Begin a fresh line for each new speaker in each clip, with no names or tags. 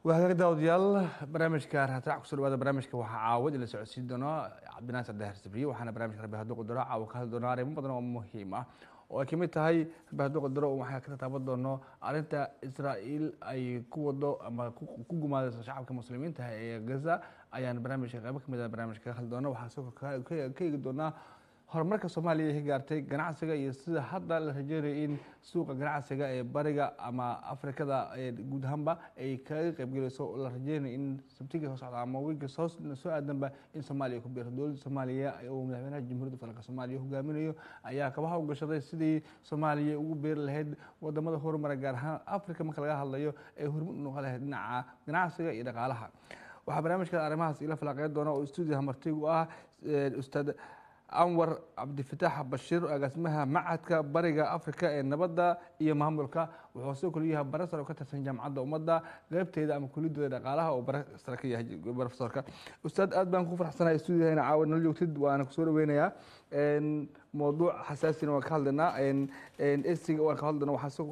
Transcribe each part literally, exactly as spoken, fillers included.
وهذا داوديال برنامج كار هتراع كسر هذا برنامج كوا عاود اللي سعودي دونا عبد الناصر الدهر سبري وحنا برنامج ربي هدوق الدراع أو كهذا دونار مو بدنا مهمة وكمية هاي بهدوق الدراع وما كنت تعبد إنه أنت إسرائيل أي قوة أما كوجو ما شعب كمسلمين تهاي غزة أيان برنامج ربي كمية برنامج كهذا دونا وحاسوك كي كي دونا horumarka Soomaaliya ay gaartay ganacsiga iyo sida hadda la rajeeyo in suuqa ganacsiga ee bariga ama Afrikada ee guud ahaanba ay kaga qayb galayso la rajeeyo in sabtiga soo socda ama wiilka soo soo aadanba in Soomaaliya ku biirto dowladda Soomaaliya oo madaxweynaha Jamhuuriyadda Federaalka Soomaaliya hogaaminayo ayaa kabaha u gashaday sidii Soomaaliya ugu beer lahayd wadamada horumarka gaar ahaan Afrika marka laga hadlayo ee horumar u noqon lahayd dhinaca ganacsiga iyo dhaqaalaha waxa barnaamijka arrimahaas ila falaqeyn doona oo studio martigu ah ustaad أنور عبد الفتاح بشير أجسمها معهد بريجا أفريقيا النبضة هي مهملك وحصل كليها برسل وكتب جامعة ومضة غيبت إذا أم كل دول قالها وبرسلكية برفسرك أستاذ أدبان كفر حسنا يستوديو هنا عاون نلجو تد وأنا كسور وينيا إن موضوع حساسي وكالدنا إن إن إستيج وكالدنا وحسوق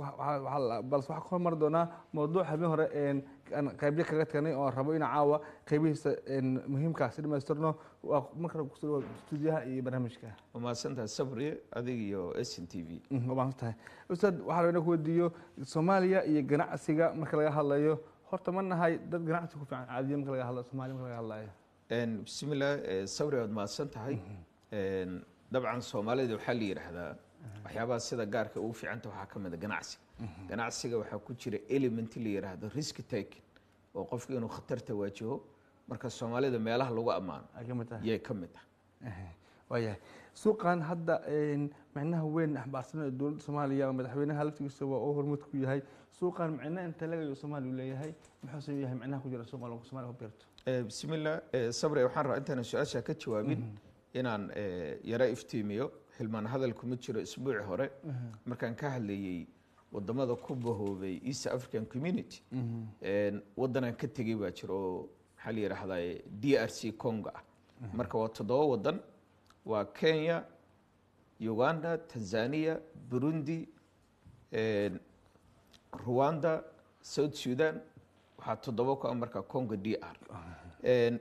بس واحد كل مرة دونا موضوع حبيه إن أنا قبل كذا كاني أو ربعين عاوة قبل إن مهم كاسر ما يسترنا ومكر كسور استوديوها برنامجك.
وما سنت الصبري هذه يو إس إن تي في.
وما سنت. أستاذ واحد منك وديو سوماليا يجناع سجا مكلا هلا يو خرط منا هاي ده جناع تكون عادي مكلا هلا سوماليا مكلا هلا يو.
إن بسم الله الصبري ما سنت هاي. إن طبعا سوماليا ده حلي هذا. waxyaabaha sida gaarka uu fiicanta waxa kamid ah ganacsiga ganacsiga waxa ku jira element la yiraahdo risk taking oo qofku inuu khatarta waajiho marka Soomaalida meelaha lagu amaano ayay kamid tahay
waya suuqan hadda in macnaha weyn axbaarsan dawladda Soomaaliya madaxweynaha halkiisa oo hormud ku yahay suuqan macnaha inta laga yahay Soomaaliya leeyahay muxuu yahay macnaha ku jira suuqa lagu Soomaaliya ku beerto
ee bismillah sabri waxaan rabaa intaan su'aasha ka jawaabin inaan yara iftiimiyo hilmaan hadalku ma jiro isbuuci hore markaan ka hadlayay wadamada ku bahoobay East African Community een wadanan ka tagay baa jiro xal yiraahday D R C Congo marka waa toddoba wadan waa Kenya Uganda Tanzania Burundi een Rwanda South Sudan waxa toddoba ku marka Congo D R een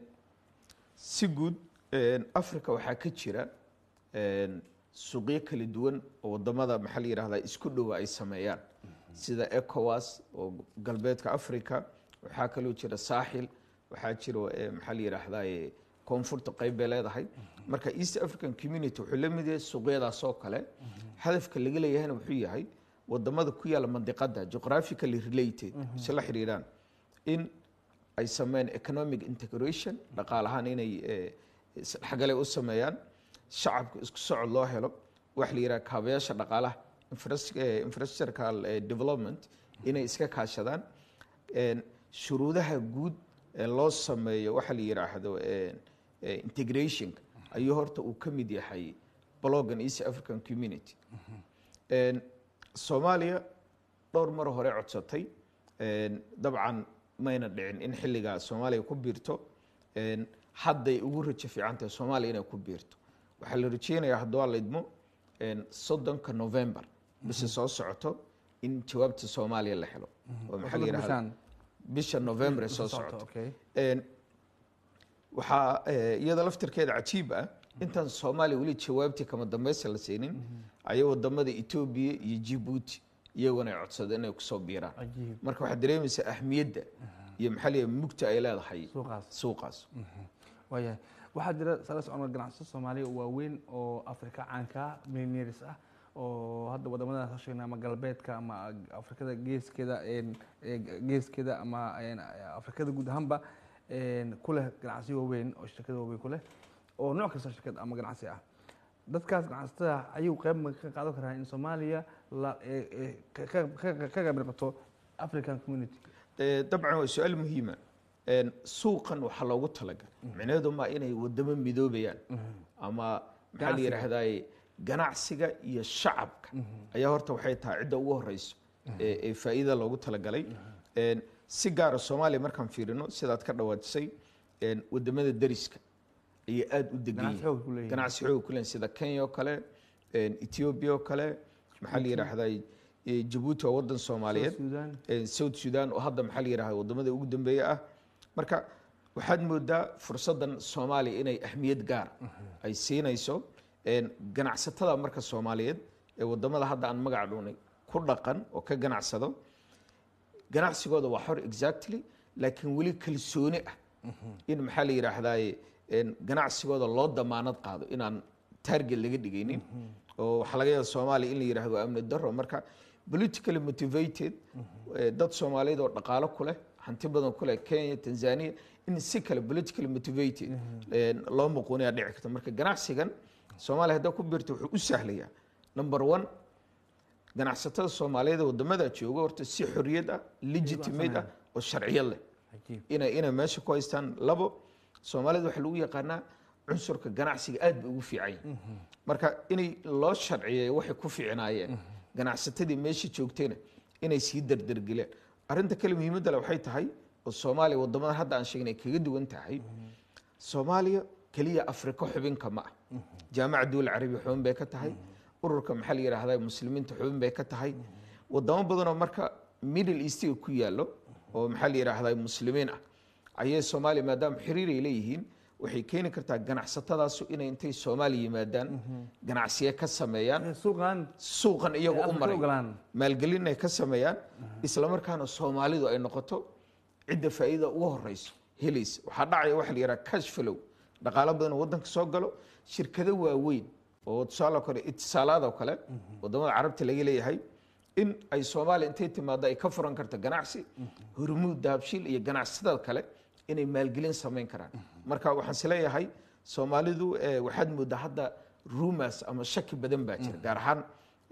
si guud een Afrika waxa ka jira een suuqyo kala duwan oo wadamada maxal yiraahdaa isku dhow ay sameeyaan sida ECOWAS oo galbeedka Afrika waxa kale oo jira saaxil waxa jiro maxal yiraahdaa koonfurta qayb leedahay marka East African Community wuxuu la mid yahay suuqyadaas oo kale hadafka laga leeyahay wuxuu yahay wadamada ku yaala mandiqada geographically related si la xiriiraan in ay sameeyaan economic integration dhaqaalahaan inay xagale u sameeyaan shacabka isku socod loo helo wax la yiraahdo kaabayaasha dhaqaalaha infrastructural development inay iska kaashadaan een shuruudaha guud ee loo sameeyo waxa la yiraahdo integration ayuu horta uu kamid yahay blogan East African Community een Soomaaliya dhowr mar hore codsatay een dabcan mayna dhicin in xilliga Soomaaliya ku biirto een hadday ugu rajo fiicantay Soomaaliya inay ku biirto waxa la rajeenayaa haddii la idmo in soddonka November bisha soo socoto in jawaabta Soomaaliya la helo oo maxaa la yiraahdaa bisha November soo socoto een waxa iyada laftirkeeda cajiib ah intan Soomaaliya wali jawaabtii kama dambaysa la siinin ayay wadamada Ethiopia iyo Djibouti iyaguna ay codsadeen inay ku soo biiraan marka waxa dareemaysaa ahmiyadda iyo maxaa la yiraahdaa mugta ay leedahay suuqaas
waya waxaa jira salas oo ganacsiga Soomaaliya waa weyn oo Afrika caanka millionaires ah oo hadda wadamada soo sheegnaa ama galbeedka ama Afrikada geeskeeda een geeskeeda ama Afrikada guud ahaanba een kule ganacsiga weyn oo shirkado weyn kule oo nooc kasta shirkad ama ganacsi ah dadkaas ganacsatada ayuu qayb ka qaadan karaan in Soomaaliya la ka ka qaybqaato African Community
ee dabcan waa su'aal muhiim ah een suuqan waxa loogu talagalay macnaheedu ma inay wadamo midoobayaan ama maxaa la yiraahdaa ganacsiga iyo shacabka ayaa horta waxay tahay cid ugu horeyso ee faa'iido loogu talagalay een si gaar ah Soomaaliya markaan fiirino sidaad ka dhawaajisay een wadamada dariska ay aad u degan ganacsi xoog ku leen sida Kenya oo kale een Ethiopia oo kale maxaa la yiraahdaa jabuuti waa wadan soomaaliyeed south sudan oo hadda maxaa la yidhahda wadamada ugu dambeeya ah marka waxaad moodaa fursaddan soomaaliya inay ahmiyad gaar ay siinayso ganacsatada marka soomaaliyeed ee wadamada hadda aan magac dhunay ku dhaqan oo ka ganacsado ganacsigooda waa xor exactly laakiin weli kalsooni ah in maxaa la yidhaahdaa ganacsigooda loo damaanad qaado inaan target laga dhigaynin oo waxaa laga yaaba soomaaliya in la yidhahdo waa amni daro marka politically motivated dad soomaaliyeed oo dhaqaalo ku leh hanti badan ku leh kenya tanzania in si kale politically motivated loo muquuniyaa dhici karta marka ganacsigan soomaaliya haddaa ku biirta wuxuu u sahlayaa number one ganacsatada soomaaliyeed wadamada jooga horta si xoriyad ah legitimate ah oo sharciyad leh inay inay meesha ku haystaan labo soomaalida waxaa lagu yaqaanaa cunsurka ganacsiga aad bay ugu fiican yihin marka inay loo sharciyeeyo waxay ku fiicnaayeen ganacsatadii meesha joogtayna inay sii dardargeleen arrinta kale muhiimadda le waxay tahay oo soomaaliya wadamada hadda aan sheegnay kaga duwan tahay soomaaliya keliya afrika xubinka ma ah jaamaca dowla carabiya xubin bay ka tahay ururka maxaa la yidhaahdaa muslimiinta xubin bay ka tahay wadamo badanoo marka middle eastiga ku yaallo oo maxaa la yidhaahdaa muslimiin ah ayay soomaaliya maadaama xiriir ay leeyihiin waxay keeni kartaa ganacsatadaasu inay intay soomaaliya yimaadaan ganacsiye ka sameeyaan suuqan iyagoo u maray maalgelin ay ka sameeyaan islamarkaana soomaalidu ay noqoto cidda faa'iida ugu horeyso helaysa waxaa dhacaya waxa la yidhaha cash flow dhaqaalo badan oo waddanka soo galo shirkado waaweyn oo tusaale kale itisaalaad oo kale wadamada carabta laga leeyahay in ay soomaaliya intay timaado ay ka furan karto ganacsi hormuud dahabshiil iyo ganacsatada kale inay maalgelin samayn karaan marka waxaan is leeyahay soomaalidu waxaad moodaa hadda rumors ama shaki badan baa jira gaar ahaan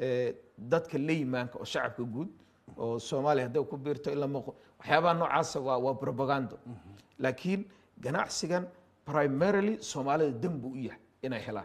dadka leymaanka oo shacabka guud oo soomaaliya hadday ku biirto in la muuqo waxyaabaha noocaasa waa waa propaganda laakiin ganacsigan primarily soomaalida dan buu u yahay inay helaan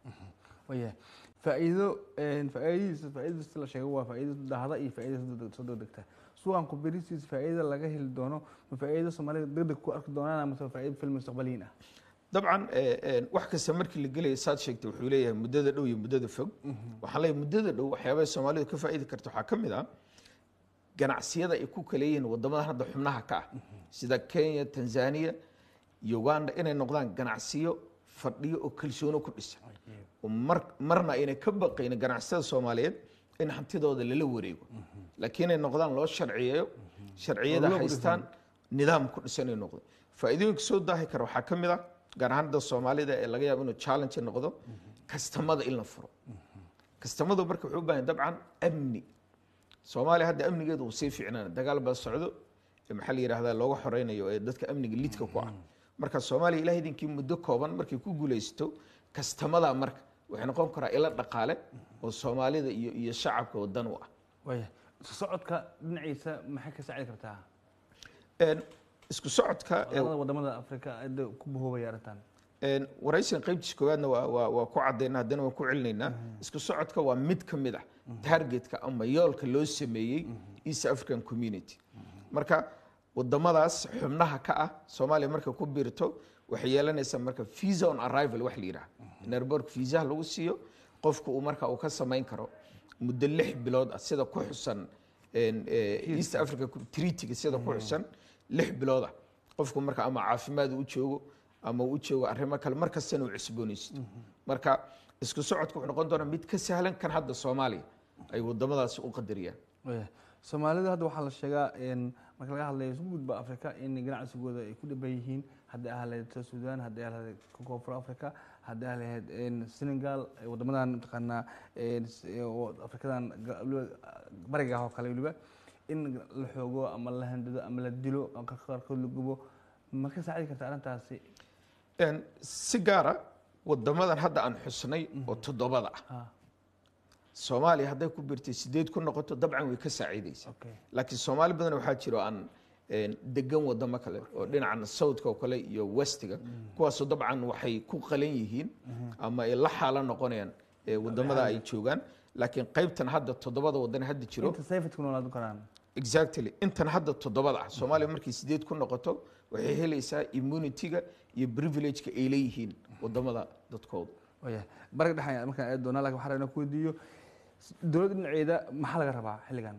waya faa'iido faa'iidadiisa faa'iidadiisa la sheego waa faa'iido dahda iyo faa'iido soo degdegta suuqan ku biirisiis faa'iido laga heli doono ma faa'iido soomaalida degdeg ku arki doonaan ama faa'iido fil mustaqbaliin ah
dabcan wax kasta markii la gelayo saad sheegtay wuxuu leeyahay muddada dhow iyo muddada fog waxaan leeyahay muddada dhow waxyaabaha soomaalidu ka faa'iidi karta waxaa ka mid ah ganacsiyada ay ku kala yihiin wadamada hadda xubnaha ka ah sida kenya tanzania uganda inay noqdaan ganacsiyo fadhiyo oo kalsooni ku dhisan mar marna inay ka baqayn ganacsatada soomaaliyeed in hantidooda lala wareego laakiin inay noqdaan loo sharciyeeyo sharciyada haystaan nidaam ku dhisan inay noqdo faa'iidooyinka soo daahi kara waxaa ka mid ah gaar ahaan dadka soomaalida ee laga yaabo inuu challenge noqdo kastamada in la furo kastamadu marka wuxuu u baahan dabcan amni soomaaliya hadda amnigeedu uu sii fiicnaan dagaal baa socdo maxaa la yidhaahdaa looga xoreynayo ee dadka amniga lidka ku ah marka soomaaliya ilaah idinkii muddo kooban markay ku guulaysto kastamada marka waxay noqon karaa ila dhaqaale oo soomaalida iyo iyo shacabka wadan u ah
waya isku socodka dhinaciisa maxay ka saacidi kartaa
isku socodka
wadamada afrika ay ku bahoobaya arrintan
waraysigan qaybtiisa koowaadna waa waa waa ku caddaynaa haddana waan ku celinaynaa isku socodka waa mid ka mid ah targetka ama yoolka loo sameeyey East African Community marka wadamadaas xubnaha ka ah Soomaaliya marka ku biirto waxay yeelanaysaa marka visa on arrival wax la yiraahdo in airport visa lagu siiyo qofku uu marka uu ka sameyn karo muddo lix bilood ah sida ku xusan East Africa Treaty sida ku xusan lix bilood ah qofku marka ama caafimaad u joogo ama uu joogo arrimo kale markastana uu cusboonaysto marka isku socodku wuxuu noqon doonaa mid ka sahlan kan hadda Soomaaliya ay wadamadaas u qadariyaan
Soomaalida hadda waxaa la sheegaa in marka laga hadlayo isku gudba Afrika in ganacsigooda ay ku dhiban yihiin hadda ahleed Suudaan hadda ahleed Koonfur Afrika hadda ahleed in Senegal wadamadan taqaana oo Afrikadan bariga oo kale waliba in la xoogo ama la handado ama la dilo ka qaarkood la gubo ma ka saacidi kartaa arrintaasi
een si gaar ah wadamadan hadda aan xusnay oo toddobada ah Soomaaliya hadday ku birtay sideed ku noqoto dabcan way ka saacidaysaa laakiin Soomaali badan waxa jiro aan degan wadamo kale oo dhinacan South oo kale iyo Westiga kuwaas dabcan waxay ku qalan yihiin ama ay la xaala noqonayaan wadamada ay joogaan laakiin qaybtan hadda toddobada wadan hadda jiro
inta sayfad ku noolaad karaan
exactly intan hadda toddobada ah Soomaaliya markii sideed ku noqoto waxay helaysaa immunity-ga iyo privilege-ka ay leeyihiin wadamada dadkooda
waya barag dhaxay markaan aad doonaa laakiin waxaan rabnaa ku weydiiyo dowladda dhinaceeda maxaa laga rabaa xilligan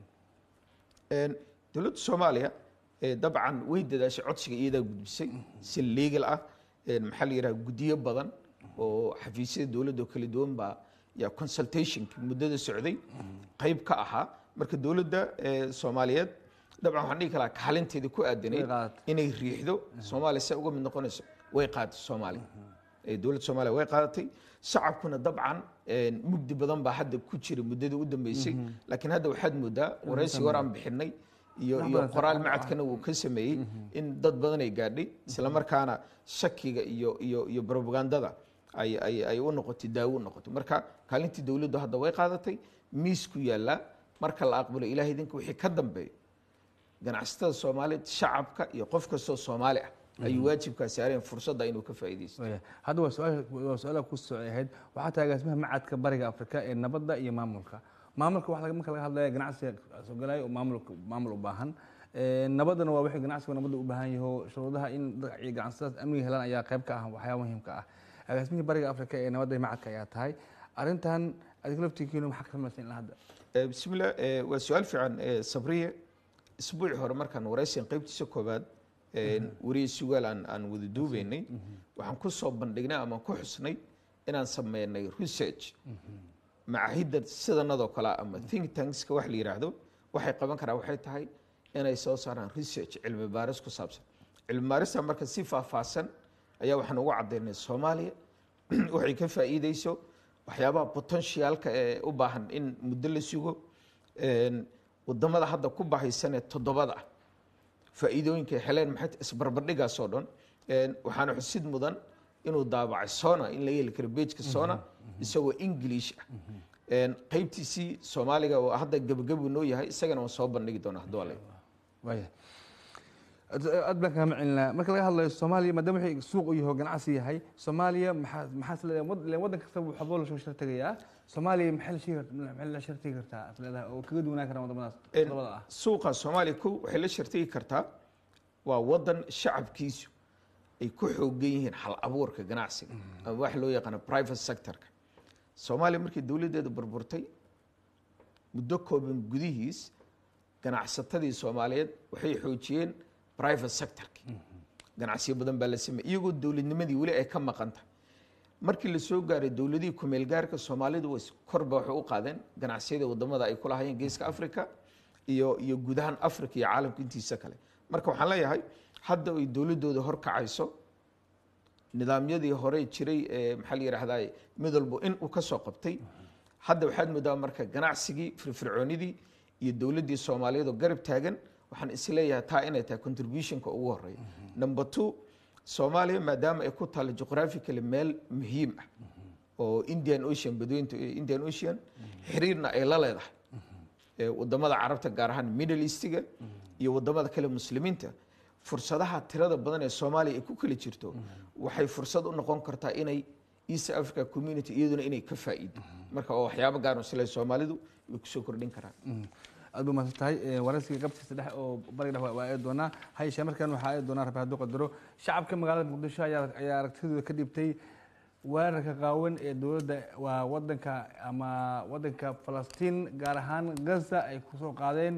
dowladda Soomaaliya dabcan way dadaashay codsiga iyada gudbisay si legal ah maxaa la yiraahdaa gudiyo badan oo xafiisyada dowladda kala duwan baa ya consultation muddada socday qayb ka ahaa marka dowladda Soomaaliyeed dabcan waxaan dhihi karaa kaalinteeda ku aadanay inay riixdo Soomaaliya si uga mid noqonayso way qaadatay Soomaaliya ee dowladda Soomaaliya way qaadatay shacabkuna dabcan mugdi badan baa hadda ku jira muddada u dambeysay laakiin hadda waxaad moodaa waraysi hore aan bixinay iyo iyo qoraal macadkana uu ka sameeyay in dad badan ay gaadhay isla markaana shakiga iyo iyo iyo propagandada ay ay ay u noqotay daawo u noqotay marka kaalintii dowladdu hadda way qaadatay miis ku yaala marka la aqbalo ilaahay idinka wixii ka dambeeyo ganacsatada Soomaaliyeed shacabka iyo qof kastoo Soomaali ah ay waajibka saareen fursadda inuu ka faa'iideysto
hadda waa su'aal waa su'aal ku socodheed waxa taagaasmaha macadka bariga Afrika ee nabadda iyo maamulka maamulka waxa laga marka laga hadlayo ganacsiga soo galay oo maamulka maamul u baahan ee nabadana waa wixii ganacsiga nabadda u baahan yahay shuruudaha in ganacsatada amniga helaan ayaa qayb ka ah waxyaabo muhiim ka ah agaasmihi bariga Afrika ee nabadda iyo macadka ayaa tahay arintan adiga laftigiina waxa ka samaysan la hadda
bismillah waa su'aal fiican sabriye isbuuci hore markaan waraysan qaybtiisa koobaad wariye su'aal aan aan wada duubeynay waxaan ku soo bandhignay ama ku xusnay inaan sameeynay research macahidda sidanadoo kale ama think tanks ka wax la yiraahdo waxay qaban karaan waxay tahay inay soo saaraan research cilmi baaris ku saabsan cilmi baarista marka si faahfaahsan ayaa waxaan ugu cadeynay Soomaaliya waxay ka faa'iideyso waxyaabaha potentialka ee u baahan in muddo la sugo een wadamada hadda ku bahaysan ee toddobada faa'iidooyinka heleen maxay isbarbardhigaas oo dhan een waxaan xusid mudan inuu daabacay Sona in la yeeli karo page-ka Sona isagoo English ah een qaybtiisii Soomaaliga oo hadda gabagab noo yahay isagana waan soo bandhigi doonaa hadoo leh
waya adbaan ka macilna marka laga hadlayo Soomaaliya maadaama wixii suuq u yahay ganacsi yahay Soomaaliya maxaa maxaa leeyahay wadan kasta wuxuu xabol soo shirtagaya Soomaaliya maxay shir maxay la shirtagi kartaa afleedaha oo kaga duwanaan kara wadamadaas labada ah
suuqa Soomaaliya ku waxay la shirtagi kartaa waa wadan shacabkiisu ay ku xooggan yihiin hal abuurka ganacsiga ama wax loo yaqaan private sector-ka Soomaaliya markii dawladeedu burburtay muddo kooban gudihiis ganacsatadii Soomaaliyeed waxay xoojiyeen private sector-ka ganacsiyo badan baa la sameeyay iyagoo dawladnimadii wali ay ka maqanta markii la soo gaaray dawladii ku meel gaarka Soomaalidu way korba wax u qaadeen ganacsiyada wadamada ay ku lahaayeen geeska Afrika iyo iyo gudahan Afrika iyo caalamka intiisa kale marka waxaan leeyahay hadda ay dawladooda hor kacayso nidaamyadii hore jiray ee maxaa la yiraahdaa midalbo in uu ka soo qabtay hadda waxaad moodaa marka ganacsigii firfircoonidii iyo dawladii Soomaaliyeed oo garab taagan waxaan isleeyahay taa inay tahay contribution-ka ugu horeeya number two Soomaaliya maadaama ay ku taalo geographically meel muhiim ah oo Indian Ocean badweynta Indian Ocean xiriirna ay la leedahay ee wadamada Carabta gaar ahaan Middle East-ga iyo wadamada kale muslimiinta fursadaha tirada badan ee Soomaaliya ay ku kala jirto waxay fursad u noqon kartaa inay East Africa Community iyaduna inay ka faa'iido marka oo waxyaabo gaar ah sida Soomaalidu ay ku soo kordhin karaan
aad buu maasantay waraysiga qabtiisa dhex oo bariga dhex waa ay doonaa hay'ad markan waxa ay doonaa rabaa qadaro shacabka magaalada Muqdisho ayaa ayaa aragtidooda ka dhibtay weerarka qaawan ee dawladda waa wadanka ama wadanka Falastiin gaar ahaan Gaza ay ku soo qaadeen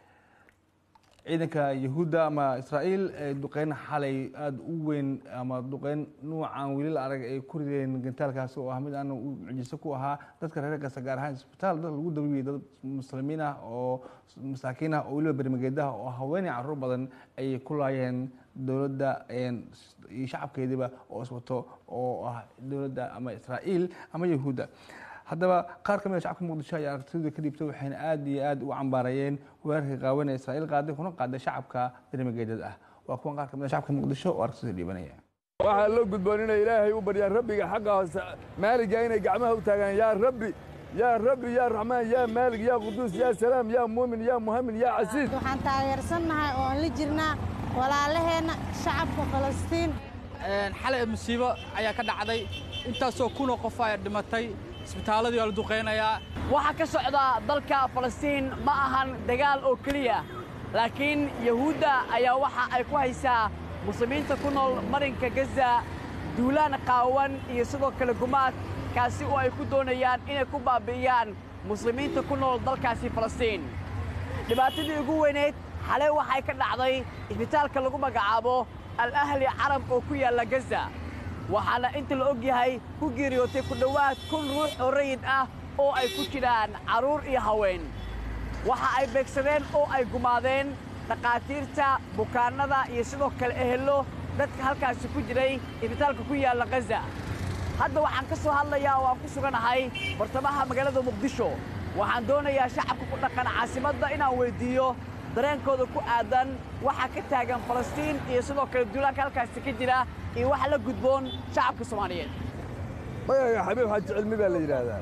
ciidanka Yahuuda ama Israa'iil ee duqeyn xalay aad u weyn ama duqeyn noocan wili la arag ay ku rideen gantaalkaas oo ah mid aan mucjiso ku ahaa dadka reer Gaza gaar ahaan isbitaal dad lagu daweeyay dad muslimiin ah oo masaakiin ah oo waliba barnaamijyada oo haweeney carruur badan ay ku laayeen dawladda iyo shacabkeediba oo iswato oo ah dawladda ama Israa'iil ama Yahuuda haddaba qaar kamid ah shacabka Muqdisho ayaa aragtidooda ka dhibtay waxayna aad iyo aad u cambaarayeen weerarka qaawan ee Israa'iil qaaday kuna qaaday shacabka barnaamijyada ah waa kuwan qaar kamid ah shacabka Muqdisho oo aragtidooda dhibanaya
waxaa loo gudboon inay Ilaahay u baryaan rabbiga xaqaas maaliga inay gacmaha u taagaan yaa rabbi yaa rabbi yaa raxmaan yaa maalig yaa quduus yaa salaam yaa muumin yaa muhamin yaa casiis
waxaan taageersanahay oo aan la jirnaa walaalaheena shacabka Falastiin
xalay musiibo ayaa ka dhacday intaasoo kun oo qof ay dhimatay isbitaaladii waa la duqeynayaa
waxa ka socda dalka Falastiin ma ahan dagaal oo kaliya laakiin Yahuuda ayaa waxa ay ku haysaa muslimiinta ku nool marinka Gaza duulaan qaawan iyo sidoo kale gumaad kaasi oo ay ku doonayaan inay ku baabi'iyaan muslimiinta ku nool dalkaasi falastiin dhibaatadii ugu weyneyd xalay waxay ka dhacday isbitaalka lagu magacaabo al ahli carab oo ku yaalla gaza waxaana inta la og yahay ku geeriyootay ku dhowaad kun ruux oo rayid ah oo ay ku jiraan carruur iyo haween waxa ay beegsadeen oo ay gumaadeen dhaqaatiirta bukaannada iyo sidoo kale ehello dadka halkaasi ku jiray isbitaalka ku yaalla gaza hadda waxaan ka soo hadlayaa oo aan ku suganahay bartamaha magaalada muqdisho waxaan doonayaa shacabka ku dhaqan caasimadda inaan weyddiiyo dareenkooda ku aadan waxa ka taagan falastiin iyo sidoo kale duulaanka halkaasi ka jira iyo waxa la gudboon shacabka soomaaliyeed
magaca xabiib xaaji cilmi baa la yidhaahdaa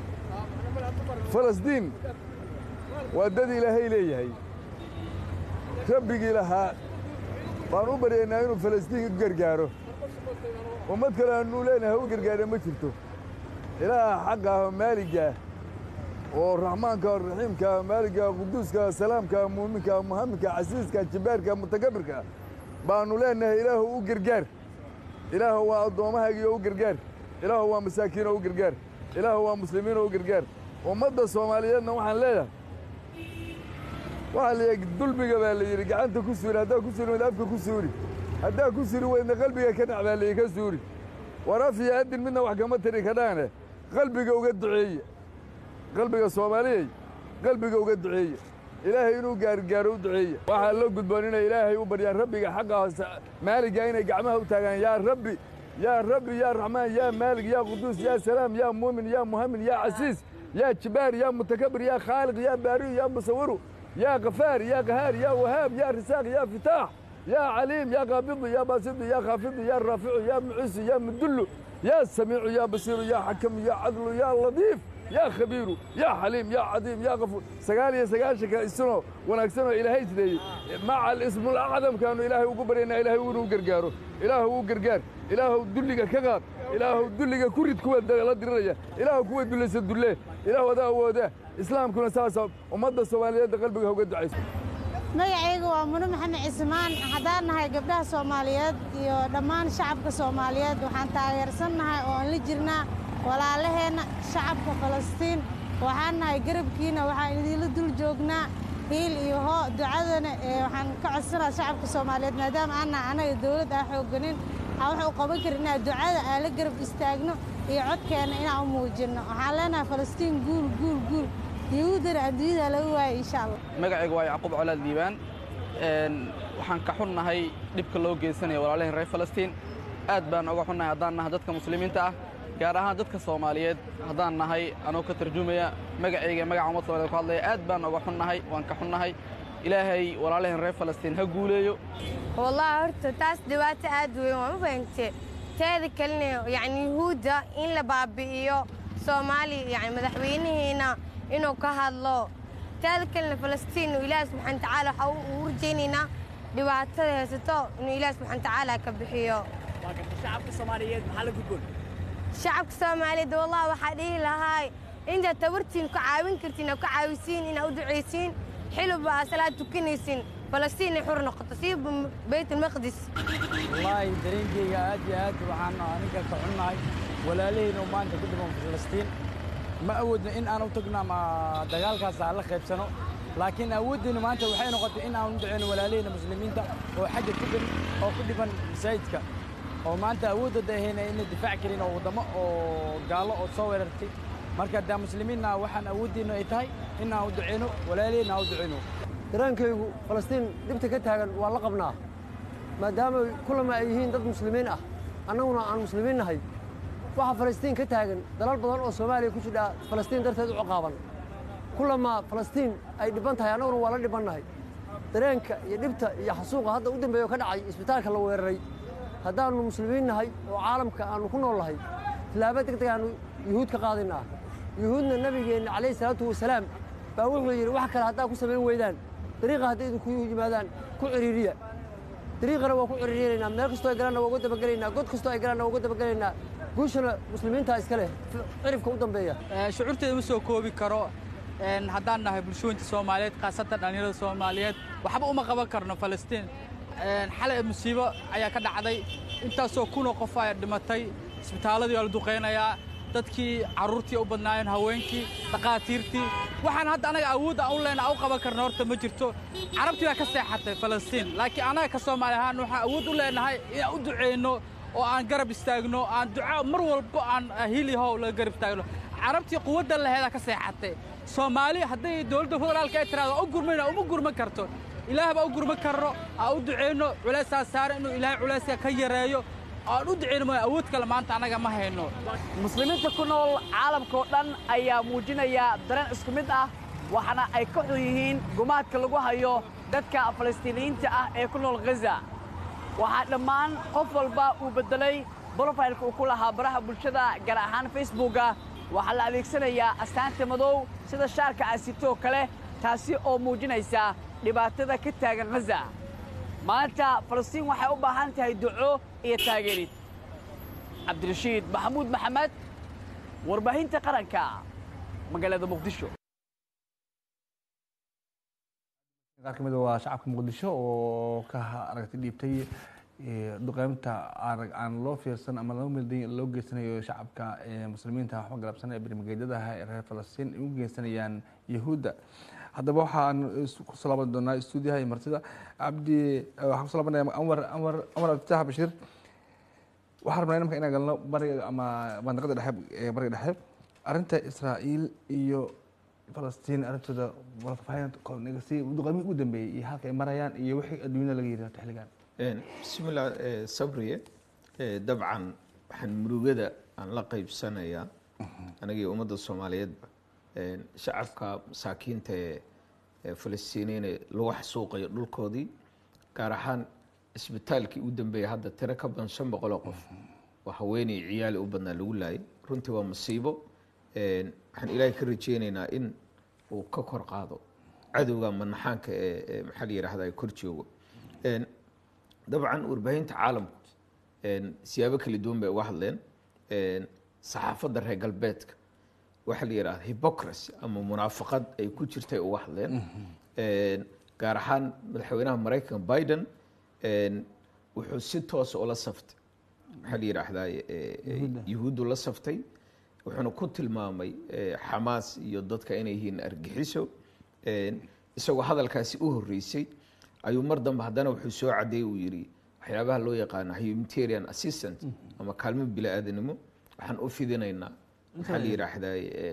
falastiin waa dad ilaahay leeyahay rabbigii lahaa baan u baryaynaa inuu falastiin u gargaaro ummad kale aannu leenahay u gargaara ma jirto ilaaha xaqa ah oo maaligaah oo raxmaanka oo raxiimka maaliga quduuska salaamka muuminka muhammidka casiiska jabbaarka mutakabbirka baanu leenahay ilaahu u gargaar ilaahu waa addoommahaaga u gargaar ilaahu waa masaakiin oo u gargaar ilaahu waa muslimiin oo u gargaar ummadda Soomaaliyeedna waxaan leeyahay waxa la yiri dulbiga baa la yiri gacanta ku suuri hadaa ku suuri afka ku suuri hadaa ku suuri wayna qalbiga ka nacbaa la ka suuri warafiya adin midna wax kama tiri kadaan qalbiga uga duceeyo qalbiga Soomaaliyeed qalbiga uga duceeyo ilaahay inuu gaargaaro u duceeyo waxa la gudboon inay ilaahay u baryaan rabbiga xaqaas maaliga inay gacmaha u taagaan yaa rabbi yaa rabbi yaa raxmaan yaa maalig yaa quduus yaa salaam yaa muumin yaa muhammin yaa casiis yaa jabbaar yaa mutakabbir yaa khaaliq yaa baari yaa musawwir يا غفار يا قهار يا وهاب يا رزاق يا فتاح يا عليم يا قابض يا باسط يا خافض يا رافع يا معز يا مدل يا سميع يا بصير يا حكم يا عدل يا لطيف يا خبير يا حليم يا عظيم يا غفور سقال يا سقال شكا السنو ونكسنو إلهي تدي مع الاسم الأعظم كانوا إلهي وقبرنا إلهي ونو قرقارو إلهي وقرقار إلهي ودلق كغار إلهي ودلق كوريت كوة دلالة درجة إلهي كوة دلسة الدلة إلهي وذا هو ذا إسلام كنا ساسا ومضى الصوماليات قلبك هو قد عيسى
magacaygu waa Muna Maxamed Cismaan hadaan nahay gabdhaha Soomaaliyeed iyo dhammaan shacabka Soomaaliyeed waxaan taageersanahay oo aan la jirnaa walaalaheena shacabka Falastiin waxaan nahay garabkiina waxaan idin la dul joognaa hiil iyo hoo ducadana waxaan ka codsanayaa shacabka Soomaaliyeed maadaama aan anaga dawlad ah xooganin waxa uu qaban karinaa ducada aan la garab istaagno iyo codkeena inaan u muujino waxaan leenahay Falastiin guul guul guul yuudana adduunyada lagu waayay insha Allah
magacaygu waa Yacquub Colaad Diibaan een waxaan ka xunnahay dhibka loo geysanayo walaalaheen reer Falastiin aad baan uga xunnahay haddaan nahay dadka muslimiinta ah gaar ahaan dadka Soomaaliyeed haddaan nahay anoo ka tarjumaya magacayga magaca ummadda Soomaaliyeed ku hadlaya aad baan uga xunnahay waan ka xunnahay ilaahay walaalaheen reer Falastiin ha guuleeyo
wallahi horta taas dhibaato aad weyn waa ma fahamtay teeda kalena yani yahuuda in la baabi'iyo Soomaali yani madaxweynaheena inuu ka hadlo teeda kalena Falastiin oo Ilaahay subxaanahu wa ta'aala waxa uu urjeynina dhibaatada haysato inuu Ilaahay subxaanahu wa ta'aala ka bixiyo
shacabka Soomaaliyeed maxaa la gudboon
shacabka Soomaaliyeed wallahi waxa dhihi lahaay inta tabartiin ku caawin kartiin oo ka caawisiin in u duceysiin xilba salaad tukanaysiin Falastiin ay xor noqoto si Bayt al-Maqdis
wallahi dareenkayga aad iyo aad waxaan aniga ka xunnahay walaalaheen oo maanta ku dhiman Falastiin ma awoodno in aan u tagno ma dagaalkaas aan la qaybsano laakiin awoodina maanta waxay noqotay in aan u duceyno walaalaheen muslimiinta oo xagga ku dhiman oo ku dhiman masaajidka oo maanta awoodda ahayna in difaac karin oo wadamo oo gaalo oo soo weerartay marka daa muslimiinna waxaan awoodina ay tahay in aan u duceyno walaalaheen aan u duceyno
dareenkaygu Falastiin dibta ka taagan waa la qabnaa maadaama kulama ay yihiin dad muslimiin ah annaguna aan muslimiin nahay waxa Falastiin ka taagan dalal badan oo Soomaaliya ku jira Falastiin darteed u ciqaaban kulama Falastiin ay dhiban tahay annaguna waa la dhibannahay dareenka iyo dhibta iyo xasuuqa hadda u dambeeyo ka dhacay isbitaalka la weeraray haddaanu muslimiin nahay oo caalamka aanu ku nool nahay tilaabo degdeg aanu yuhuud ka qaadinaa yuhuudna nabigeena calayhi salaatu wasalaam baa wuxuu yidhi wax kale haddaa ku samayn weydaan dariiqa hadday idinku yimaadaan ku ciriiriya dariiqana waa ku ciriirinaynaa meel kastoo ay galaanna waa uga dabagelaynaa god kastoo ay galaanna waa uga dabagelaynaa guushana muslimiinta iska leh cirifka u dambeeya
shucuurteeda ma soo koobi karo haddaan nahay bulshooyinka Soomaaliyeed qaasatan dhalinyarada Soomaaliyeed waxba uma qaban karno Falastiin xalay musiibo ayaa ka dhacday intaasoo kun oo qof ay dhimatay isbitaaladii waa la duqeynayaa
dadkii carruurtii u badnaayeen haweenkii dhaqaatiirtii waxaan hadda anaga awood aan u leenahay u qaban karna horta ma jirto carabtii baa ka seexatay falastiin laakiin anaga ka soomaali ahaan waxaan awood u leenahay inaan u duceyno oo aan garab istaagno aan duca mar walba aan hilihow la garab istaagno carabtii quwadda laheeda ka seexatay soomaali hadday dowladda federaalka ay tiraahdo u gurmayna uma gurman karto ilaah baa u gurman karno aan u duceyno culaysaa saara inuu ilaahay culayska ka yareeyo aan u duceyno mooy awood kale maanta annaga ma hayno
muslimiinta ku nool caalamka oo dhan ayaa muujinaya dareen isku mid ah waxaana ay ka xun yihiin gumaadka lagu hayo dadka falastiiniyiinta ah ee ku nool ghaza waxaa dhammaan qof walba uu beddelay brofaylka uu ku lahaa baraha bulshada gaar ahaan facebooka waxaa la adeegsanayaa astaanta madow sida shaarka asitoo kale taasi oo muujinaysa dhibaatada ka taagan ghaza maanta falastiin waxay u baahan tahay duco iyo taageerid cabdirashiid maxamuud maxamed warbaahinta qaranka magaalada muqdisho
qaar ka mid ah waa shacabka muqdisho oo ka aragtay dhiibtay duqeymta aan loo fiirsan ama loo milday loo geysanayo shacabka muslimiinta waxba galabsan ee barnaamijyadaha ee reer falastiin u geysanayaan yahuudda haddaba waxaan ku soo laaban doonaa stuudiyaha iyo martida cabdi waxaan ku soo laabanaya anwar anwar anwar abditax bashiir waxaan rabnaa marka inaan galno bariga ama bandaqada dhexe ee bariga dhexe arrinta israa'iil iyo falastiin arrintooda walfaahintsi duqeymihii ugu dambeeyey iyo halka ay marayaan iyo wixii adduunyada laga yidhahdo xilligan
bismillah sabriye dabcan waxaan murugada aan la qaybsanayaa anagii ummadda soomaaliyeedba shacabka masaakiinta ee falastiiniyiin lagu xasuuqayo dhulkoodii gaar ahaan isbitaalkii u dambeeyey hadda tiro ka badan shan boqol oo qof oo haweeney ciyaali u badnaa lagu laayay runtii waa masiibo waxaan ilaahay ka rajeynaynaa in uu ka kor qaado cadowga manaxaanka ee maxaa la yidhahda ay kor joogo dabcan warbaahinta caalamku siyaabo kala duwan bay uga hadleen saxaafadda reer galbeedka waxaa la yidhahda hypocrisy ama munaafaqad ay ku jirtay uga hadleen gaar ahaan madaxweynaha maraykanka biden wuxuu si toosa ula saftay maxaa la yidhaahdaa yuhuuddu la saftay wuxuuna ku tilmaamay xamaas iyo dadka inay yihiin argixiso isagoo hadalkaasi u horreysay ayuu mar dambe haddana wuxuu soo caddeeyey uu yidhi waxyaabaha loo yaqaano humanitarian assistant ama kaalmo bili-aadanimo waxaan u fidinaynaa maxaa la yidhaahdaa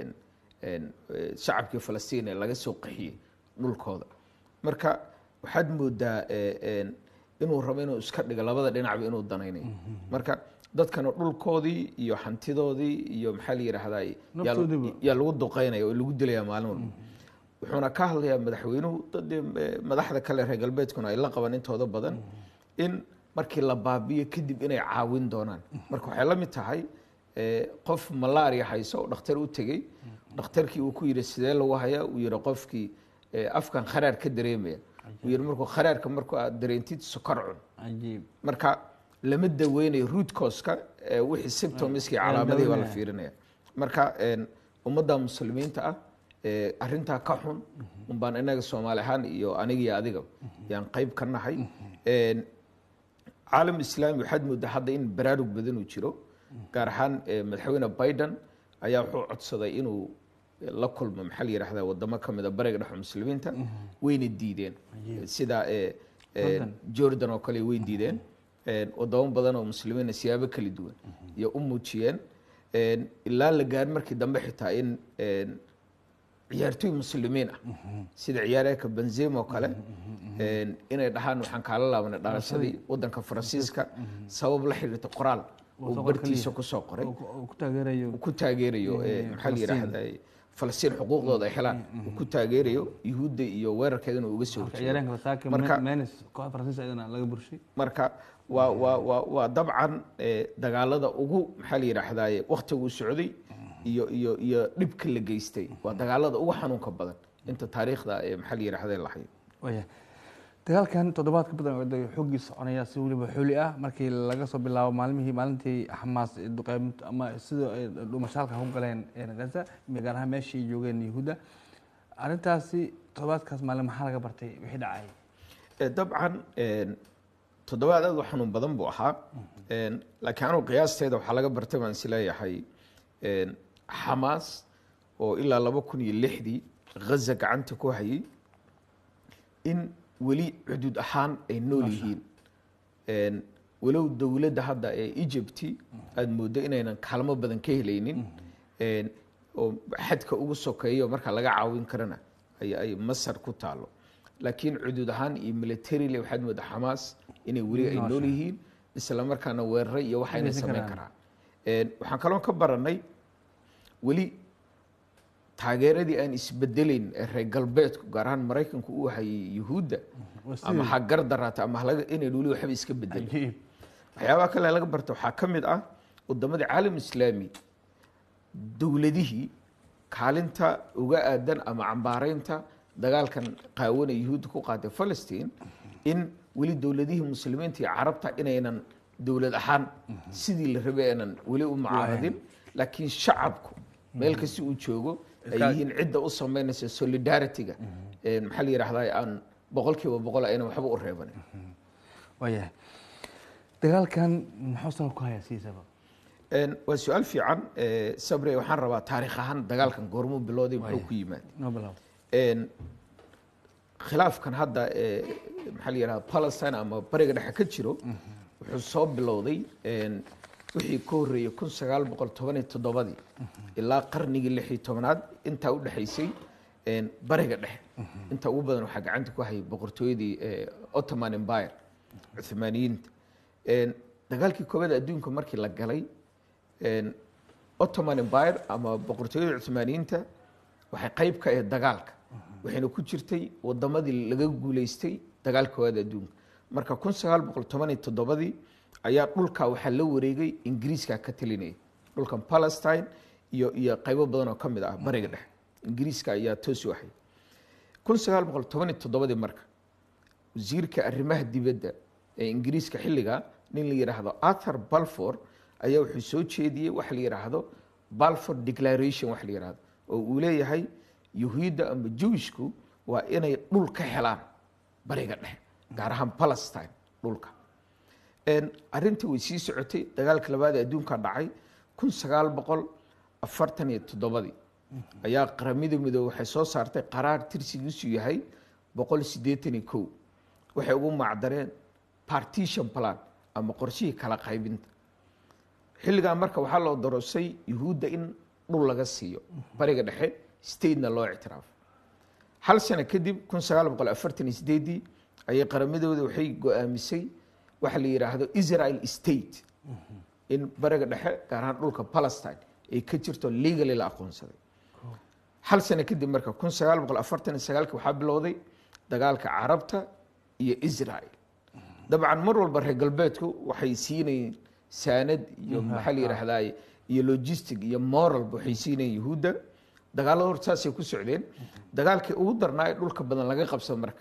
shacabkii falastiin ee laga soo qaxiyey dhulkooda marka waxaad moodaa inuu rabo inuu iska dhigo labada dhinacba inuu danaynayo marka dadkana dhulkoodii iyo hantidoodii iyo maxaa la yidhaahdaa yaa lagu duqeynaya oo lagu dilaya maalin walba wuxuuna ka hadlayaa madaxweynuhu dad madaxda kale reer galbeedkuna ay la qaban intooda badan in markii la baabiyo kadib inay caawin doonaan marka waxay la mid tahay qof malaria hayso oo dhakhtar u tegey dhakhtarkii uu ku yidhi sidee lagu hayaa uu yidhi qofkii afkan kharaar ka dareemaya uu yidhi markuu kharaarka markuu aad dareentid sokor cun marka lama daweynayo root cause-ka wixii symptomskii calaamadihii baa la fiirinaya marka ummadda muslimiinta ah arrintaa ka xun un baan inaga soomaali ahaan iyo aniga iyo adiga yaan qayb ka nahay caalam islaami waxaad moodaa hadda in baraarug badan uu jiro gaar ahaan madaxweyne biden ayaa wuxuu codsaday inuu la kulmo maxaa la yidhahdaa wadamo ka mida bariga dhexe muslimiinta wayna diideen sida jordan oo kale way diideen wadamo badan oo muslimiina siyaabo kala duwan iyo u muujiyeen ilaa la gaar markii dambe xitaa in ciyaartoy muslimiin ah sida ciyaaryahanka benzema oo kale inay dhahaan waxaan kaala laabanay dhalashadii wadanka faransiiska sabab la xiriirta qoraal uu bartiisa kusoo qoray ku taageerayo maxaa la yidhaahdaa falastiin xuquuqdooda ay helaan uu ku taageerayo yuhuudda iyo weerarkeedana uga soo horjeedo marka waa waa waa waa dabcan dagaalada ugu maxaa la yidhaahdaa waktiguu socday iyo iyo iyo dhibka la geystay waa dagaalada ugu xanuunka badan inta taariikhda ee maxaa la yidhaahdaa la hayo
waya dagaalkan toddobaad ka badan oo xoogii soconaya si waliba xuli ah markii laga soo bilaabo maalmihii maalintii xamaas duqeymta ama sida ay dhumashaalka ku galeen Gaza gaar ahaan meeshii ay joogeen Yahuuda arrintaasi toddobaadkaas maalin maxaa laga bartay wixii dhacay
dabcan toddobaad aad u xanuun badan buu ahaa laakiin anu qiyaasteeda waxaa laga bartay baan is leeyahay xamaas oo ilaa laba kun iyo lixdii ghaza gacanta ku hayay in weli xuduud ahaan ay nool yihiin walow dowladda hadda ee egypti aada mooddo inaynan kaalmo badan ka helaynin oo xadka ugu sokeeyo marka laga caawin karana ay masar ku taalo laakiin xuduud ahaan iyo militarile waxaad mooda xamaas inay weli ay nool yihiin isla markaana weerare iyo waxayna samayn karaan waxaan kaloo ka baranay weli taageeradii aan isbedelayn ee reer galbeedku gaar ahaan maraykanku uu hayay yuhuudda ama ha gardaraata ama halaga inay weli waxba iska bedelin waxyaabaha kale laga barta waxaa ka mid ah waddamadii caalam islaami dowladihii kaalinta uga aadan ama cambaaraynta dagaalkan qaawana yuhuudda ku qaatay falastiin in weli dowladihii muslimiinta iyo carabta inaynan dowlad ahaan sidii la rabay aynan weli u mucaaradin laakiin shacabku meel kasta uu joogo ay yihiin cidda u samaynaysa solidarity-ga maxaa la yidhahdaa aan boqolkiiba boqol aynan waxba u reebanin
waayahay dagaalkan muxuu sabab ku hayaa siisaba
waa su-aal fiican sabre waxaan rabaa taariikh ahaan dagaalkan goormuu bilowday muxuu ku yimaad khilaafkan hadda maxaa la yidhahdaa palestine ama bariga dhexe ka jiro wuxuu soo bilowday wixii ka horreeyey kun sagaal boqol toban iyo toddobadii ilaa qarnigii lix iyo tobanaad intaa u dhexaysay bariga dhexe inta ugu badan waxaa gacanta ku hayay boqortooyadii ottoman empire cuthmaaniyiinta dagaalkii koobaad adduunka markii la galay ottoman empire ama boqortooyada cuthmaaniyiinta waxay qayb ka ahayd dagaalka waxayna ku jirtay wadamadii laga guulaystay dagaalka koowaad adduunka marka kun sagaal boqol toban iyo toddobadii ayaa dhulka waxaa la wareegay ingiriiska ka talinayay dhulkan palestine iyo iyo qaybo badan oo ka mid ah bariga dhexe ingiriiska ayaa toos waxay kun sagaal boqol toban iyo toddobadii marka wasiirka arrimaha dibadda ee ingiriiska xilliga nin la yidhaahdo arthur balfour ayaa wuxuu soo jeediyey waxa la yidhaahdo balfour declaration waxa la yidhaahdo oo uu leeyahay yuhuudda ama jewishku waa inay dhul ka helaan bariga dhexe gaar ahaan palestine dhulka arrintii way sii socotay dagaalka labaad ee adduunka dhacay kun sagaal boqol afartan iyo toddobadii ayaa qaramada midoobey waxay soo saartay qaraar tirsigiisu yahay boqol siddeetan iyo kow waxay ugu macdareen partition plan ama qorshihii kala qaybinta xilligaa marka waxaa loo darosay yuhuudda in dhul laga siiyo bariga dhexe statena loo ictiraafo hal sano kadib kun sagaal boqol afartan iyo sideedii ayay qaramadooda waxay go-aamisay waxa la yidhaahdo israel state in bariga dhexe gaar ahaan dhulka palestine ay ka jirto legally la aqoonsaday hal sano kadib marka kun sagaal boqol afartan iyo sagaalki waxaa bilowday dagaalka carabta iyo israel dabcan mar walba reer galbeedku waxay siinayeen saanad iyo maxaa la yidhaahdaa iyo logistic iyo moralba waxay siinayeen yuhuudda dagaalada horta saasay ku socdeen dagaalkii ugu darnaa ee dhulka badan laga qabsado marka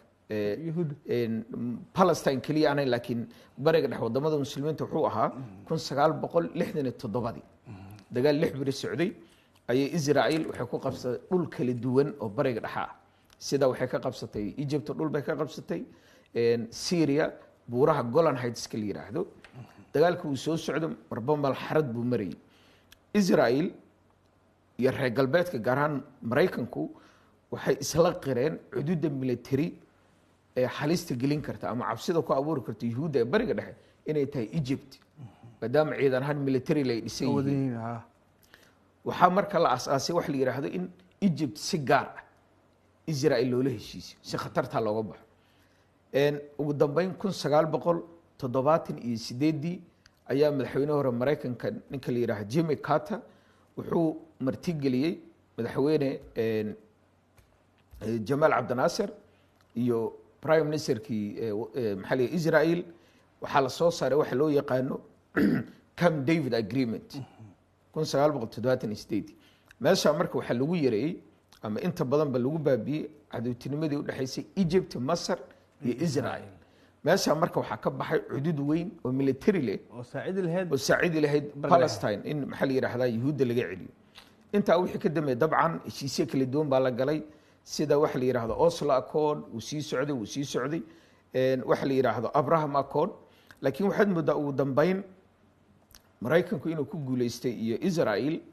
palestine keliya aanayn laakiin bariga dhexe wadamada muslimiinta wuxuu ahaa kun sagaal boqol lixdan iyo toddobadii dagaal lix beri socday ayay israel waxay ku qabsatay dhul kala duwan oo bariga dhexe ah sida waxay ka qabsatay egypt dhul bay ka qabsatay syria buuraha golan heightska la yidhaahdo dagaalka uu soo socdo marba malxarad buu marayay israel iyo reer galbeedka gaar ahaan maraykanku waxay isla qireen xuduudda military ee halista gelin karta ama cabsida ku abuuri karta yuhuudda ee bariga dhexe inay tahay egypt maadaama ciidan ahaan military lay dhisan yihiin waxaa marka la asaasay waxa la yidhaahdo in egypt si gaar ah israel loola heshiisiyo si khatartaa looga baxo ugu dambeyn kun sagaal boqol toddobaatan iyo sideedii ayaa madaxweyne hore maraykanka ninka la yidhaahdo jimmy carter wuxuu martigeliyey madaxweyne jamaal cabdinaasir iyo prime ministerkii maxaa la israel waxaa la soo saaray waxa loo yaqaano camp david agreement kun sagaal boqol toddobaatan iyo sideedii meesha marka waxaa lagu yareeyey ama inta badan ba lagu baabiyey cadowtinimadii udhexaysay egypt masar iyo israel meesha marka waxaa ka baxay xuduud weyn oo military leh
oo saacidi lahayd
oo saacidi lahayd palestine in maxaa la yidhaahdaa yuhuudda laga celiyo intaa wixii ka dambeeyay dabcan heshiisyo kala duwan baa la galay sida waxa la yidhaahdo oslo accord uu sii socday uu sii socday waxa la yidhaahdo abraham accord laakiin waxaad moodaa ugu dambeyn maraykanku inuu ku guuleystay iyo israel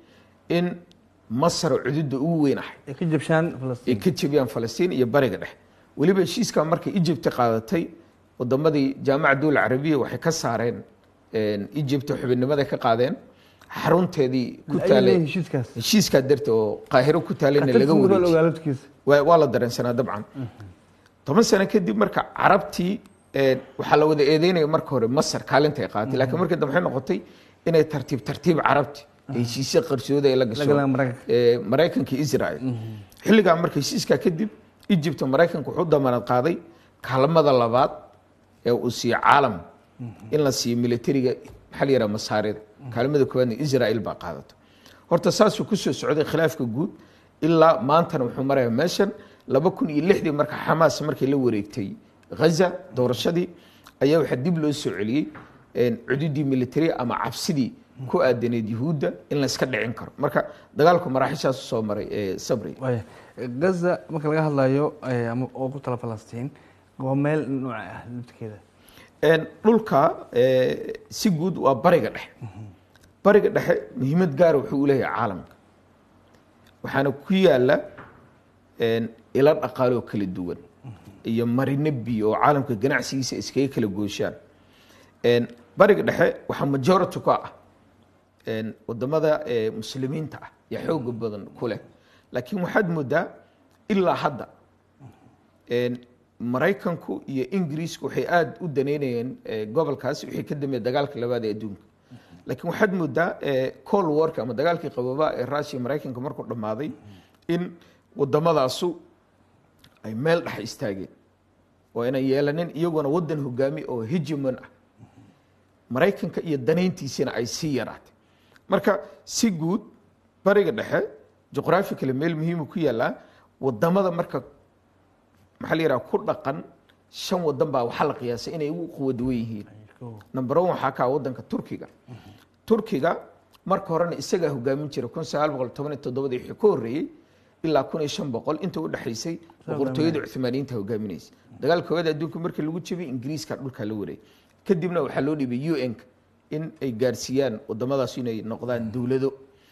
in masar cududda ugu weyn ahay
ay ka jabshaan falastiin
ay ka jabiyaan falastiin iyo bariga dhexe weliba heshiiskaa markay egypt qaadatay wadamadii jaamaca dowla carabiya waxay ka saareen egypt xubinnimaday ka qaadeen xarunteedii ku taalay
heshiiskaas
heshiiskaa darta oo qaahiro ku taalayna laga wareejiyay waa la dareensanaa dabcan toban sano kadib marka carabtii waxaa la wada eedeynaya marka hore masar kaalinta ay qaadatay laakiin markii dambe waxay noqotay inay tartiib tartiib carabti heshiisyo qarshooda ay la gasho maraykanka iyo israel xilligaa marka heshiiskaa kadib egypt maraykanka wuxuu damaanad qaaday kaalmada labaad ee uu siiyo caalam in la siiyo militariga maxaa la yidhaha masaarida kaalmada koowaadna israel baa qaadato horta saasuu kusoo socday khilaafka guud ilaa maantana wuxuu marayaa meeshan laba kun iyo lixdii marka xamaas markay la wareegtay ghaza doorashadii ayaa waxaa dib loo soo celiyey cududii military ama cabsidii ku aadaneed yuhuudda in la iska dhicin karo marka dagaalku maraaxishaas soo maray sabri
gaza marka laga hadlayo ama oo ku tala falastiin waa meel nooc ah dadkeeda
dhulka si guud waa bariga dhexe bariga dhexe muhiimad gaara wuxuu u leeyahay caalamka waxaana ku yaala ilo dhaqaale oo kala duwan iyo marino biyo oo caalamka ganacsigiisa iskaga kala gooshaan bariga dhexe waxaa majority ka ah wadamada muslimiinta ah iyo xooga badan ku leh laakiin waxaad moodaa ilaa hadda maraykanku iyo ingiriisku waxay aada u daneynayeen gobolkaasi wixii ka dambeeyay dagaalka labaad ee adduunka laakiin waxaad moodaa cold warka ama dagaalkii qababa ee russia maraykanka markuu dhammaaday in wadamadaasu ay meel dhex istaageen oo inay yeelanin iyaguna wadan hogaami oo hegemon ah maraykanka iyo danayntiisina ay sii yaraatay marka si guud bariga dhexe juqraafikale meel muhiima ku yaallaa wadamada marka maxaa la yidhaha ku dhaqan shan wadan baa waxaa la qiyaasay inay ugu quwad weyn yihiin number one waxaa kaa wadanka turkiga turkiga marka horena isagaa hogaamin jira kun sagaal boqol toban iyo toddobadii wixii ka horreeyey ilaa kun iyo shan boqol inta u dhexaysay boqortooyada cuthmaaniyiinta hogaaminaysa dagaalka koowaad adduunka markii lagu jabiyey ingiriiska dhulkaa la wareegay kadibna waxaa loo dhibay u n-ka in ay gaarsiiyaan wadamadaas inay noqdaan dowlado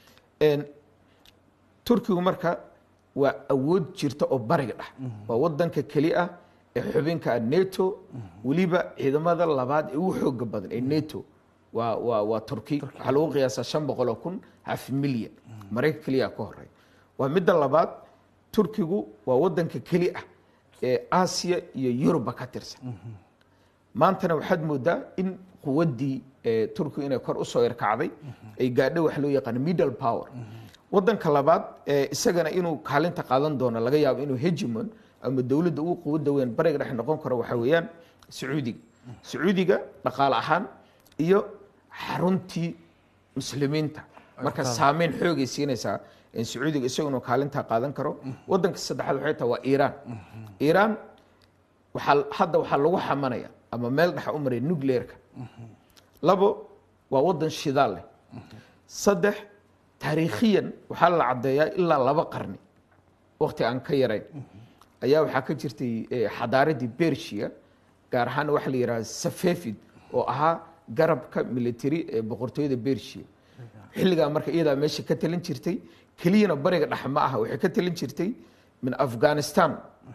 turkigu marka waa awood jirta oo bariga dhah waa wadanka keli ah ee xubinka neto weliba ciidamada labaad ee ugu xooga badan ee neto waa waa waa turki waxaa lagu qiyaasaa shan boqol oo kun half milyan maraykan keliya ka horey waa midda labaad turkigu waa wadanka keli ah ee aasiya iyo yuruba ka tirsan maantana waxaad moodaa in quwaddii turkigu inay kor usoo yarkacday ay gaadho wax loo yaqaano middle power wadanka labaad isagana inuu kaalinta qaadan doono laga yaabo inuu hegemon ama dowladda ugu quwadda weyn bariga dhexe noqon karo waxaa weeyaan sacuudiga sacuudiga dhaqaale ahaan iyo xaruntii muslimiinta marka saameyn xoogay siinaysaa in sacuudiga isaguna kaalintaa qaadan karo wadanka saddexaad waxay tahay waa iiraan iiraan waxaa hadda waxaa lagu xamanaya ama meel dhexa u maray nuclearka labo waa wadan shidaal leh saddex taariikhiyan waxaa la caddeeyaa ilaa laba qarni waqti aan ka yarayn ayaa waxaa ka jirtay xadaaradii bersia gaar ahaan waxaa la yidhaha safefid oo ahaa garabka military ee boqortooyada bersia xilligaa marka iyadaa meesha ka talin jirtay keliyana bariga dhexe ma aha waxay ka talin jirtay min afghanistan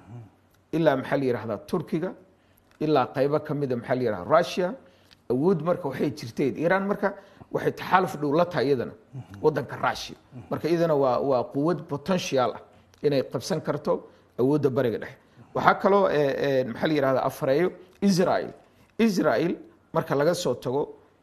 ilaa maxaa la yidhahdaa turkiga ilaa qaybo ka mida maxaa la yidhahdaa russia awood marka waxay jirteen iiraan marka waxay taxaaluf dhow la tahay iyadana wadanka russia marka iyadana waa waa quwad potential ah inay qabsan karto awoodda bariga dhexe waxaa kaloo maxaa la yidhahdaa afareeyo israel israel marka laga soo tago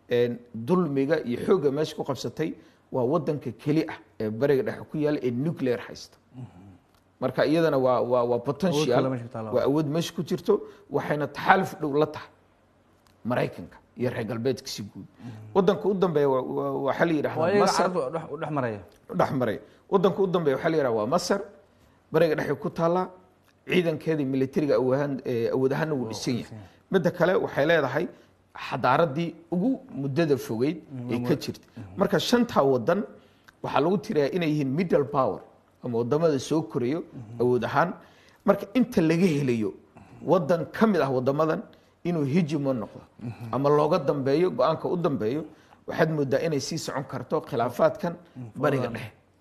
dulmiga iyo xoogga meesha ku qabsatay waa wadanka keli ah ee bariga dhexe ku yaala ee nuclear haysta marka iyadana waa waa waa potential waa awood meesha ku jirto waxayna taxaaluf dhow la tahay maraykanka iyo reer galbeedka si guud wadanka u dambeeya waxaa la yidhahdaa masar
udhexmaraya
udhexmaraya wadanka u dambeeya waxaa la yidhahdaa waa masar bariga dhexe ku taallaa ciidankeedii militariga awoodaan awood ahaana wuu dhisan yahay midda kale waxay leedahay xadaaradii ugu muddada fogeyd ee ka jirta marka shantaa wadan waxaa lagu tirayaa inay yihiin middle power ama wadamada soo korayo awood ahaan marka inta laga helayo wadan ka mid ah wadamadan inuu hegemon noqdo ama looga dambeeyo go-aanka u dambeeyo waxaad moodaa inay sii socon karto khilaafaadkan bariga dhexe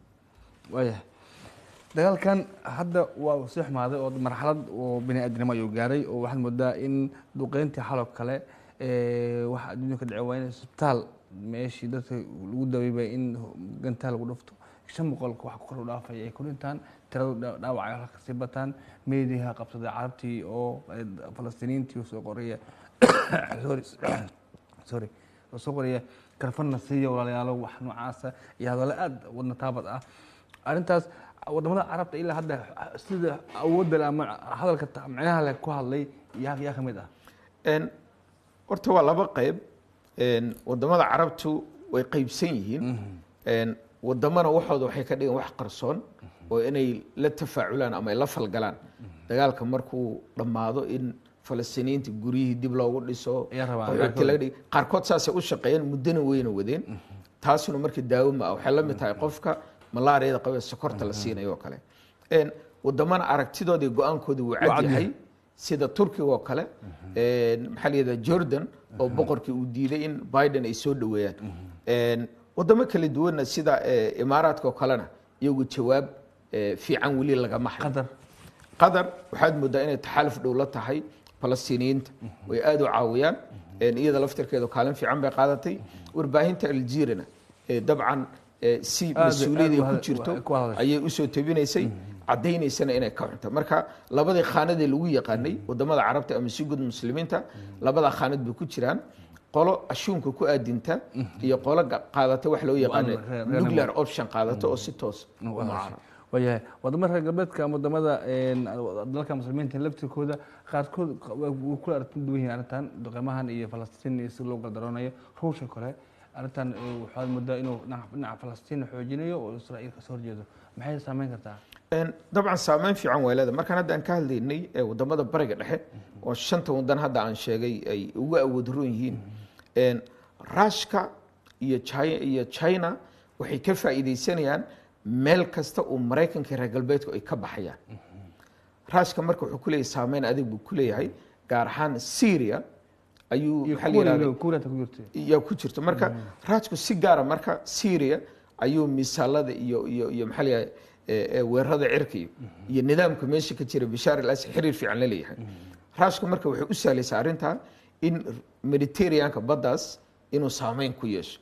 waaya dagaalkan hadda waa sii xumaaday oo marxalad oo bini'aadanimo ayuu gaaray oo waxaad moodaa in duqeyntii xaloo kale waxa adduunka dhici waa in isbitaal meeshii dadka lagu daweybay in gantaal lagu dhufto shan boqolka wax kor u dhaafay ay ku dhintaan tiradu dhaawacay halka sii bataan meediyaha qabsaday carabtii oo falastiiniintii soo qoraya sorry sorry soo qoraya karfana siiya walaalayaalo wax noocaasa iyo hadallo aad wadna taabad ah arrintaas wadamada carabta ilaa hadda sida awoodda ama hadalka macnaha leh ku hadlay yaa yaa ka mid ah
horta waa laba qayb wadamada carabtu way qaybsan yihiin wadamana waxooda waxay ka dhigan wax qarsoon oo inay la tafaaculaan ama ay la falgalaan dagaalka markuu dhammaado in falastiiniyiinta guryihii dib loogu dhiso qaarkood saasay u shaqeeyeen muddana weyna wadeen taasuna marka daawo ma ah waxay la mid tahay qofka malaariyada qaba sokorta la siinayo oo kale wadamana aragtidooda iyo go-aankooda wuu cad yahay sida turkiga oo kale maxaa la yidhahdaa jordan oo boqorkii uu diiday in biden ay soo dhaweeyaan wadamo kala duwanna sida imaaraadka oo kalena iyagu jawaab fiican weli lagama hayo qatar waxaad moodaa inay taxaaluf dhow la tahay falastiiniyiinta way aad u caawiyaan iyada laftirkeeda kaalin fiican bay qaadatay warbaahinta aljiirina dabcan si mas-uuliyad ay ku jirto ayay usoo tabinaysay caddaynaysana inay ka cunto marka labadii khaanadee lagu yaqaanay wadamada carabta ama si guud muslimiinta labadaa khaanad bay ku jiraan qolo ashuunka ku aadinta iyo qolo qaadata wax loo yaqaano nuclear option qaadata oo si toos
wayahay wadamada reer galbeedka ama wadamada dalka muslimiinta laftirkooda qaarkood way kula aragti duwan yihiin arrintan duqeymahan iyo falastiin iyo si loo gardaroonayo ruushka kale arrintan waxaad moodaa inuu dhinaca falastiin xoojinayo oo israa'iil kasoo horjeedo maxay saameyn kartaa
dabcan saameyn fiican way leedahay markaan hadda aan ka hadlaynay wadamada bariga dhexe oo shanta wadan hadda aan sheegay ay ugu awood roon yihiin ruushka iyo iyo china waxay ka faa'iidaysanayaan meel kasta uu maraykanka reer galbeedku ay ka baxayaan ruushka marka wuxuu ku leeyahay saameyn adig buu ku leeyahay gaar ahaan syria ayuu yaa ku jirto marka ruushku si gaara marka syria ayuu misaalada iyo iyo iyo maxaa la yidhaha weerarada cirka iyo nidaamka meesha ka jira bishaar al-asad xiriir fiican la leeyahay ruushka marka waxay u sahlaysaa arrintan in mediterraneanka baddaas inuu saameyn ku yeesho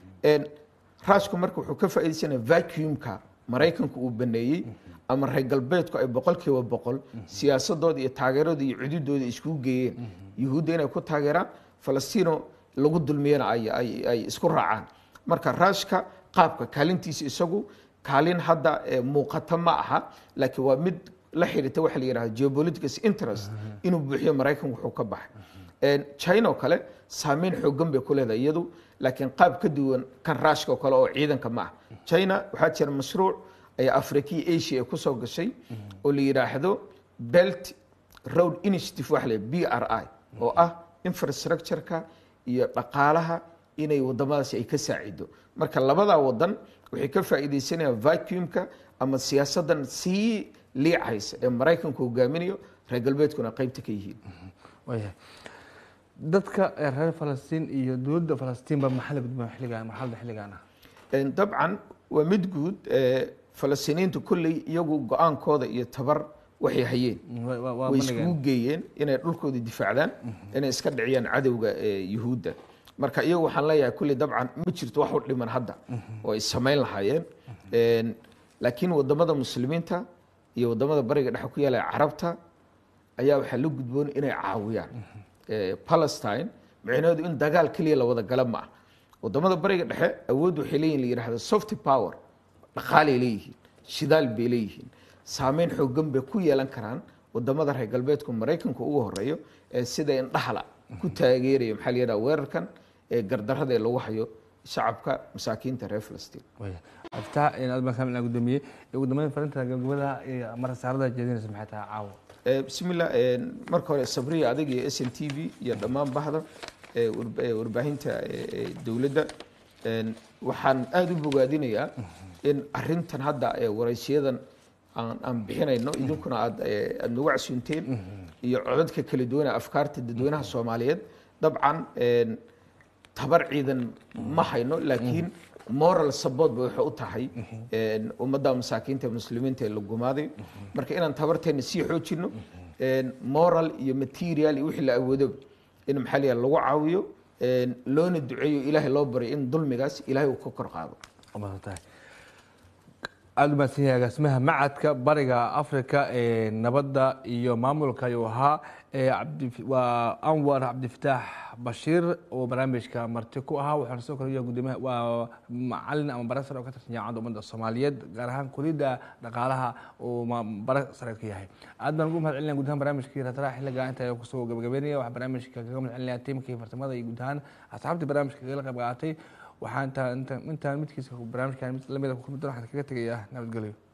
ruushku marka wuxuu ka faa'iidaysanaya vacuumka maraykanku uu baneeyey ama reer galbeedku ay boqolkiiba boqol siyaasadooda iyo taageeradooda iyo cududooda iskugu geeyeen yuhuudda inay ku taageeraan falastiino lagu dulmiyana ay isku raacaan marka ruushka qaabka kaalintiisa isagu kaalin hadda muuqata ma aha laakiin waa mid la xiriirta waxa la yidhahda geopolitical interest inuu buuxiyo maraykanku wuxuu ka baxay china oo kale saameyn xoogan bay ku leedahay iyadu laakiin qaab ka duwan kan ruushka oo kale oo ciidanka ma ah china waxaa jira mashruuc ay africa iyo asia ku soo gashay oo la yidhaahdo belt road initiative waxa la b r i oo ah infrastructure-ka iyo dhaqaalaha inay wadamadaasi ay ka saacido marka labadaa wadan waxay ka faa'iidaysanayaan vacuumka ama siyaasadan sii liicaysa ee maraykanku hogaaminayo reer galbeedkuna qaybta ka yihiin
wayahay dadka reer falastiin iyo dowladda falastiinba maxaa gudbaa xilligan marxaladda xilligan ah
dabcan waa mid guud falastiiniintu kolley iyagu go-aankooda iyo tabar waxay hayeen way iskugu geeyeen inay dhulkooda difaacdaan inay iska dhiciyaan cadowga yuhuudda marka iyagu waxaan leeyahay kulli dabcan ma jirto wax u dhiman hadda oo ay samayn lahaayeen laakiin wadamada muslimiinta iyo wadamada bariga dhexe ku yaala carabta ayaa waxaa la gudboon inay caawiyaan palestine micnaheedu in dagaal keliya la wada gala ma ah wadamada bariga dhexe awood waxay leeyihin la yidhahda soft power dhaqaalay leeyihiin shidaal bay leeyihiin saameyn xoogan bay ku yeelan karaan wadamada reer galbeedku maraykanku ugu horeeyo ee sida indhahala ku taageeraya maxaa la yidhaha weerarkan ee gardarrada ee lagu hayo shacabka masaakiinta reer falastiin
aftaa aad baan kaamil gudoomiye ugu dambeyn farinta gabagabada mar saarada jeedinaysa maxay tahay caawa
bismillah marka hore sabriya adag iyo S N T V iyo dhammaan bahda warbaahinta dowladda waxaan aad u bogaadinayaa in arintan hadda waraysiyadan aan bixinayno idinkuna aad aad nagu casuunteen iyo codadka kala duwan afkaarta dadweynaha Soomaaliyeed dabcan tabar ciidan ma hayno laakiin moral support bay waxay u tahay ummadda masaakiinta muslimiinta ee la gumaaday marka inaan tabarteena sii xoojino moral iyo material iyo wixii la awoodo in maxalliga lagu caawiyo loona duceeyo ilaahay loo bariyo in dulmigaas ilaahay uu ka kor qaado
aad u mahadsan yahay agaasimaha macadka bariga africa ee nabadda iyo maamulka ayuu ahaa waa anwar cabdifataax bashiir oo barnaamijka marti ku ahaa waxaana soo kale gudoomiyaha waa macalin ama bara sare oo ka tirsan jaamacadda ummadda soomaaliyeed gaar ahaan kuliyadda dhaqaalaha oo bara sare ka yahay aad baan ugu mahad celinaya guud ahaan barnaamijkii raataraha xilliga inta kusoo gabagabeynaya waxaa barnaamijka kaga mahad celinaya tiimkii farsamada iyo guud ahaan asxaabtii barnaamijka kagala qayb qaatay waxaan intaan midkiisa barnaamijkan mid lamida ku kulmi doona waxaan kaga tegayaa nabadgelyo